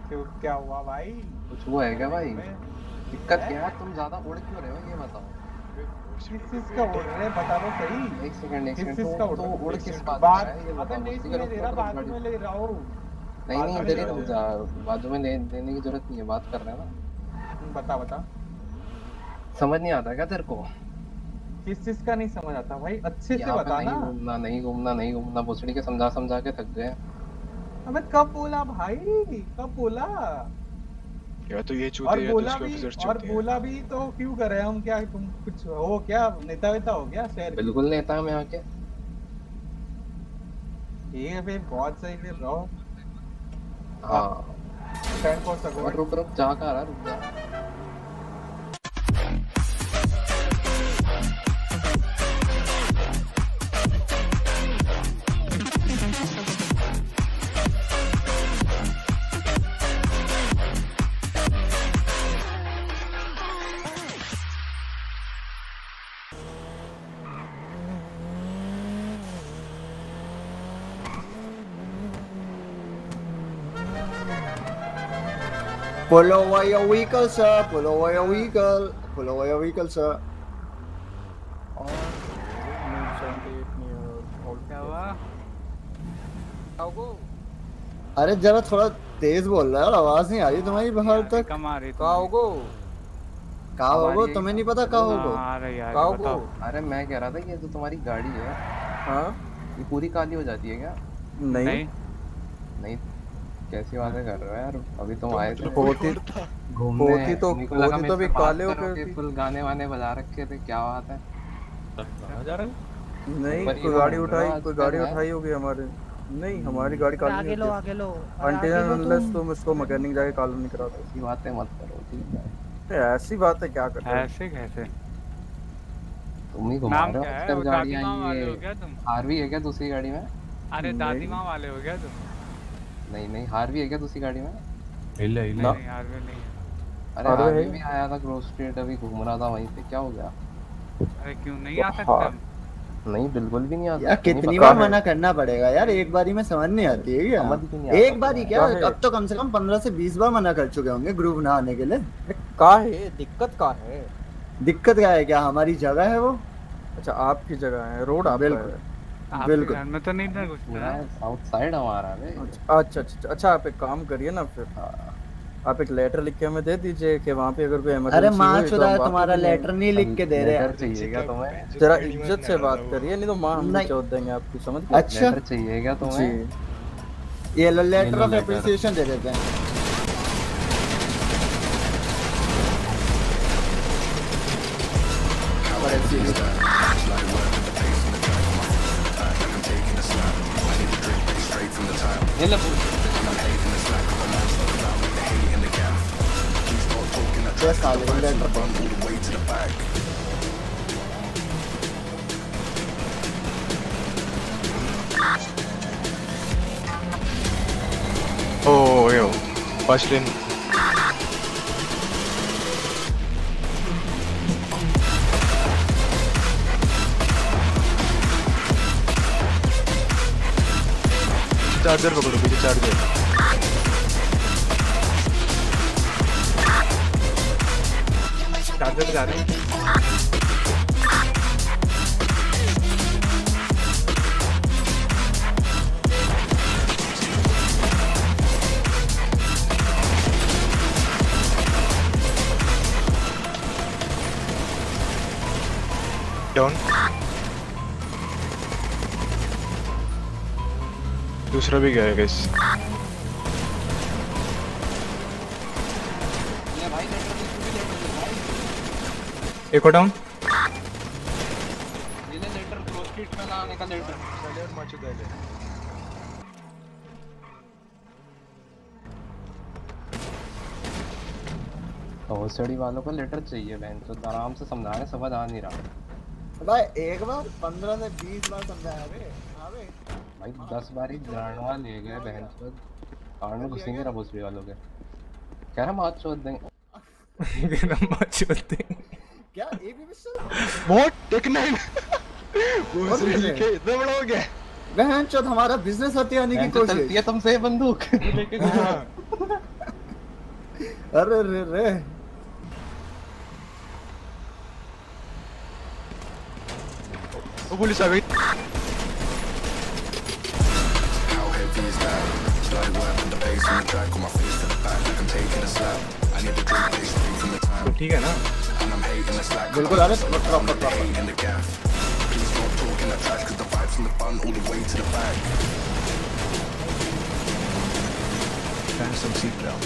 क्यों, क्या हुआ भाई? कुछ हुआ है क्या भाई? दिक्कत क्या है? तुम ज्यादा उड़ क्यों रहे हो ये बताओ। किस चीज का उड़ रहे हैं बता दो सही। एक सेकंड किस चीज का उड़ तो रहा उड़ है? किस बात का बात है ये अबे बताओ। नहीं ठीक है सुने रुक दे रहा, रुक रुक बाजू गाड़ी। में ले रहा हूँ। नहीं नहीं बाजू में इधर ले ही रहा रुक हूँ। जा। बाजू में लेने की जरूरत नहीं है, बात कर रहे हैं ना। बता बता। समझ नहीं आता क्या तेरे को? किस चीज का नहीं समझ आता भाई, अच्छे से यहाँ पे बता नहीं ना। घूमना नहीं घूमना नहीं घूमना, भोसड़ी के समझा समझा के थक गए। अबे कब बोला भाई, कब बोला? या तो ये चूते या तो उसके ऑफिसर और चूते हैं। बोला भी तो क्यों कर रहे हैं हम? क्या तुम कुछ हो क्या, नेता वेता हो क्या शहर के? बिल्कुल नेता है मैं यहाँ के। ठीक है फिर, बहुत सही, फिर रहो। हाँ टाइम पहुंच सको। और रुक रुक जा कर रहा रुक जा। Pull over your vehicle, sir. Pull over your vehicle. Pull over your vehicle, sir. अरे जरा थोड़ा तेज बोल रहा है, आवाज नहीं आ रही तुम्हारी बाहर तक। कहाँ होगो तुम्हें नहीं पता कहाँ होगो? अरे मैं कह रहा था कि ये जो तुम्हारी गाड़ी है हाँ ये पूरी काली हो जाती है क्या? नहीं नहीं कैसी बातें कर रहे हो यार? अभी तुम आए थे होती घूमने। होती तो मेरे को लगा होती तो मेरे भी से काले बात होकर करोगे, फुल गाने वाने बजा रखे थे, क्या बात है? नहीं ऊपर ही कोई हो गाड़ी रहा उठाई, है कोई आजकल गाड़ी यार। उठाई होगी हमारे। नहीं हमारी गाड़ी काली आगे लो नहीं आगे लो होती। अनटिल अनलेस तुम इसको मैकेनिक जाके काला नहीं कराते। ऐसी बातें मत करो ठीक है? ऐसी बात है क्या करते हो? ऐसे कैसे? तुम ही घुमा नाम रहे हो क्या है? आजकल वो गाड़ियाँ दादी माँ वाले हो ये। क्या तुम? हार्वी है क्या दूसरी गाड़ी में? अरे दादी माँ वाले हो क्या तुम? नहीं नहीं हार्वी है क्या दूसरी गाड़ी में? नहीं यार वे नहीं है। अरे हार्वी भी आया था क्रॉस स्ट्रीट, अभी घूम रहा था वहीं पे, क्या हो गया? अरे क्यों नहीं आ सकते हम? नहीं बिल्कुल भी नहीं आ यार सकते। कितनी बार मना करना पड़ेगा यार, एक बारी में समझ नहीं आती है क्या? समझ भी नहीं आता एक बारी क्या, अब तो कम से कम 15 से 20 बार मना कर चुके होंगे ग्रुप ना आने के लिए। का है दिक्कत का है? दिक्कत क्या है? क्या हमारी जगह है वो? अच्छा आपकी जगह है, रोड आपका बिल्कुल है। बिल्कुल। घर में तो नहीं था कुछ ना। साउथ साइड हमारा है। अच्छा अच्छा अच्छा आप एक काम करिए ना फिर, आप एक लेटर लिख के हमें दे दीजिए कि वहाँ पे अगर कोई इमरजेंसी अरे माँ चुदा है तुम्हारा, लेटर नहीं लिख के दे रहे हैं। चाहिए क्या तुम्हें? जरा इज्जत से बात करिए, नहीं तो माँ हम चोट देंगे आपकी, समझ गए? अच्छा लेटर चाहिए क्या तुम्हें? जी ये लो लेटर ऑफ एप्रिसिएशन दे देते हैं। Oh, yo, first lane. Charger पकड़ो, पीछे चार्जर। चार्जर जा रहे हैं। डाउन। दूसरा भी गया है गाइस। एक और डाउन। लेटर क्रॉस स्ट्रीट में लाने का लेटर। भोसड़ी वालों को लेटर चाहिए बहन, तो आराम से समझाने समझ आ नहीं रहा भाई। एक बार 15 से 20 बार समझाया बे। हां बे भाई 10 बार ही जानवा ले गए बहन चोद, कान में घुसेंगे ना भोसड़ी वालों के। कह रहा मार चोद देंगे। कह रहा मार चोद देंगे क्या? ए भी मिस्टर व्हाट टेक 9 भोसड़ी के इतना बड़ा हो गया। बहन चोद हमारा बिजनेस हथियाने की कोशिश। ये तुमसे बंदूक लेके अरे रे रे वो पुलिस आ गई। तो ठीक है ना? बिल्कुल। अरे प्रॉपर Some seatbelt.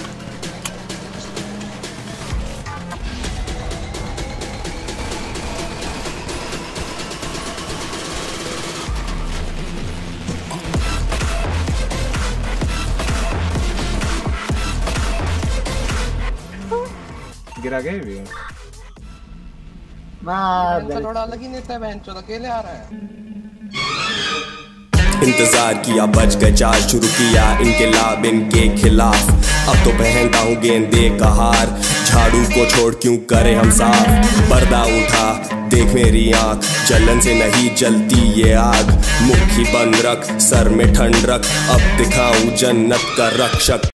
गिरा गए भी थोड़ा अलग ही नेता है बहन चोद, अकेले आ रहा है। इंतजार किया, बच गए चार, शुरू किया इनकलाब इनके खिलाफ। अब तो पहनता हूँ गेंदे का हार, झाड़ू को छोड़ क्यों करे हम साफ। पर्दा उठा देख मेरी आँख, जलन से नहीं जलती ये आग। मुट्ठी बंद रख, सर में ठंड रख, अब दिखाऊं जन्नत का रक्षक।